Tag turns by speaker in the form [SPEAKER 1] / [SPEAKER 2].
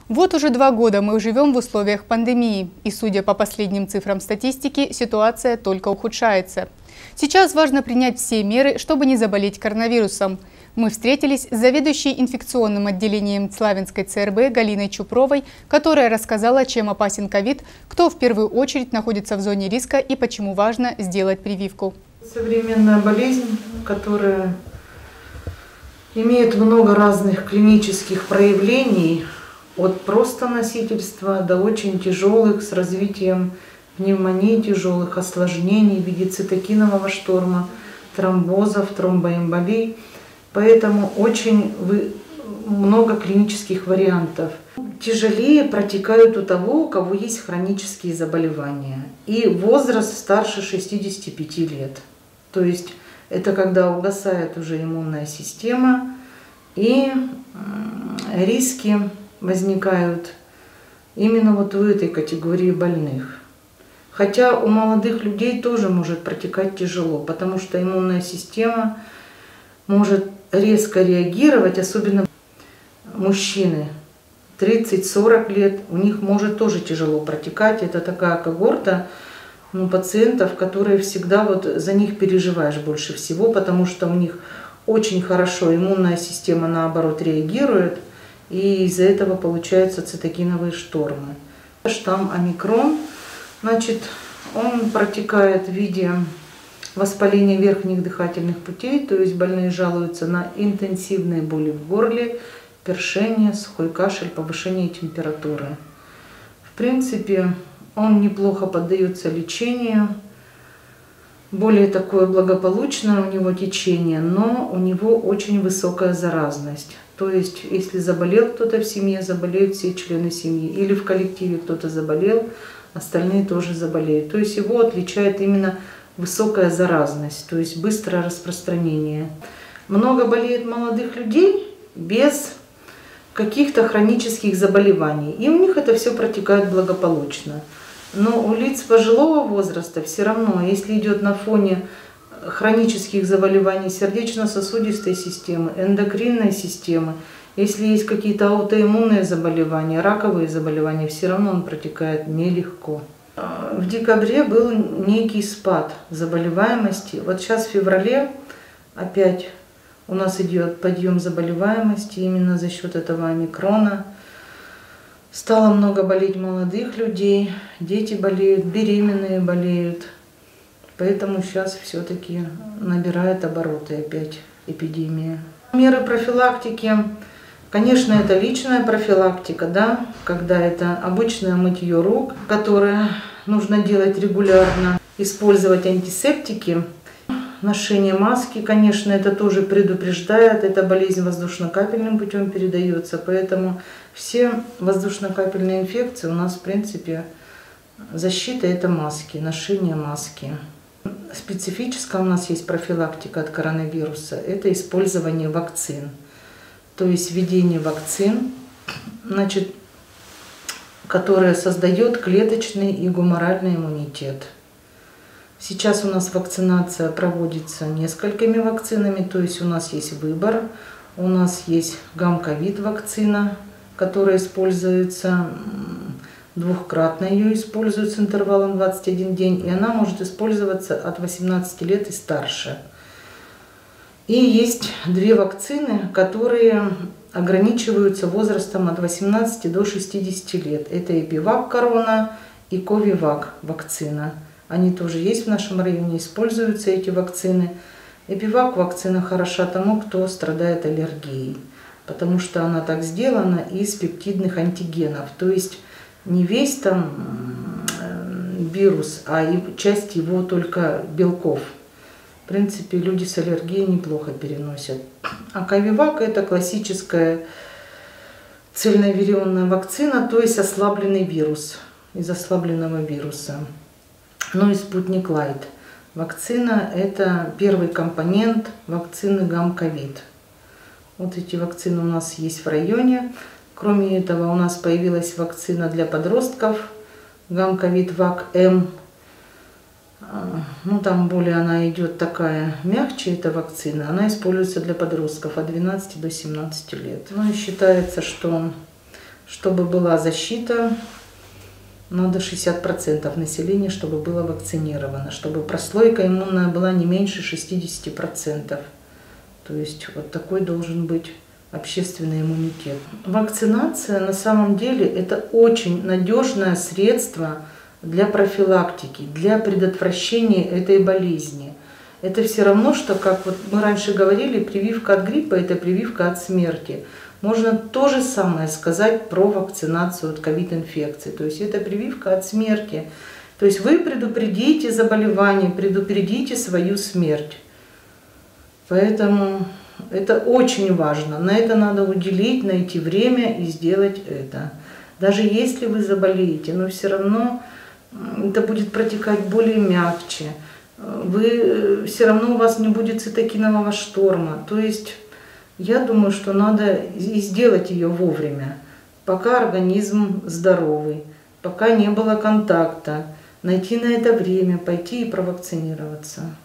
[SPEAKER 1] Вот уже 2 года мы живем в условиях пандемии, и, судя по последним цифрам статистики, ситуация только ухудшается. Сейчас важно принять все меры, чтобы не заболеть коронавирусом. Мы встретились с заведующей инфекционным отделением Славянской ЦРБ Галиной Чупровой, которая рассказала, чем опасен ковид, кто в первую очередь находится в зоне риска и почему важно сделать прививку.
[SPEAKER 2] Современная болезнь, которая имеет много разных клинических проявлений, от просто носительства до очень тяжелых, с развитием пневмонии, тяжелых осложнений в виде цитокинового шторма, тромбозов, тромбоэмболий. Поэтому очень много клинических вариантов. Тяжелее протекают у того, у кого есть хронические заболевания. И возраст старше 65 лет. То есть это когда угасает уже иммунная система, и риски возникают именно вот в этой категории больных. Хотя у молодых людей тоже может протекать тяжело, потому что иммунная система может резко реагировать, особенно мужчины 30-40 лет, у них может тоже тяжело протекать. Это такая когорта пациентов, которые всегда вот за них переживаешь больше всего, потому что у них очень хорошо иммунная система наоборот реагирует, и из-за этого получаются цитокиновые штормы. Штамм омикрон, значит, он протекает в виде воспаления верхних дыхательных путей, то есть больные жалуются на интенсивные боли в горле, першение, сухой кашель, повышение температуры. В принципе, он неплохо поддается лечению, более такое благополучное у него течение, но у него очень высокая заразность. То есть, если заболел кто-то в семье, заболеют все члены семьи, или в коллективе кто-то заболел, остальные тоже заболеют. То есть его отличает именно высокая заразность, то есть быстрое распространение. Много болеет молодых людей без каких-то хронических заболеваний, и у них это все протекает благополучно. Но у лиц пожилого возраста все равно, если идет на фоне хронических заболеваний сердечно-сосудистой системы, эндокринной системы, если есть какие-то аутоиммунные заболевания, раковые заболевания, все равно он протекает нелегко. В декабре был некий спад заболеваемости. Вот сейчас в феврале опять у нас идет подъем заболеваемости именно за счет этого омикрона. Стало много болеть молодых людей, дети болеют, беременные болеют. Поэтому сейчас все-таки набирает обороты опять эпидемия. Меры профилактики, конечно, это личная профилактика, да, когда это обычное мытье рук, которое нужно делать регулярно, использовать антисептики, ношение маски, конечно, это тоже предупреждает, эта болезнь воздушно-капельным путем передается, поэтому все воздушно-капельные инфекции у нас, в принципе, защита – это маски, ношение маски. Специфическая у нас есть профилактика от коронавируса, это использование вакцин. То есть введение вакцин, значит, которое создает клеточный и гуморальный иммунитет. Сейчас у нас вакцинация проводится несколькими вакцинами, то есть у нас есть выбор. У нас есть гам-ковид вакцина, которая используется двухкратно, ее используют с интервалом 21 день, и она может использоваться от 18 лет и старше. И есть 2 вакцины, которые ограничиваются возрастом от 18 до 60 лет. Это Эпивак Корона и Ковивак вакцина. Они тоже есть в нашем районе, используются эти вакцины. Эпивак вакцина хороша тому, кто страдает аллергией, потому что она так сделана из пептидных антигенов. То есть не весь там вирус, а и часть его только белков. В принципе, люди с аллергией неплохо переносят. А Ковивак – это классическая цельновирионная вакцина, то есть ослабленный вирус, из ослабленного вируса. Ну и Спутник Лайт. Вакцина – это первый компонент вакцины гам-ковид. Вот эти вакцины у нас есть в районе. Кроме этого, у нас появилась вакцина для подростков, гам-ковид ВАК-М. Ну, там более она идет такая мягче, эта вакцина. Она используется для подростков от 12 до 17 лет. Ну и считается, что чтобы была защита, надо 60% населения, чтобы было вакцинировано, чтобы прослойка иммунная была не меньше 60%. То есть вот такой должен быть общественный иммунитет. Вакцинация на самом деле это очень надежное средство для профилактики, для предотвращения этой болезни. Это все равно, что, как вот мы раньше говорили, прививка от гриппа – это прививка от смерти. Можно то же самое сказать про вакцинацию от ковид-инфекции. То есть это прививка от смерти. То есть вы предупредите заболевание, предупредите свою смерть. Поэтому это очень важно. На это надо уделить, найти время и сделать это. Даже если вы заболеете, но все равно это будет протекать более мягче. Все равно у вас не будет цитокинового шторма. То есть я думаю, что надо и сделать ее вовремя, пока организм здоровый, пока не было контакта, найти на это время, пойти и провакцинироваться.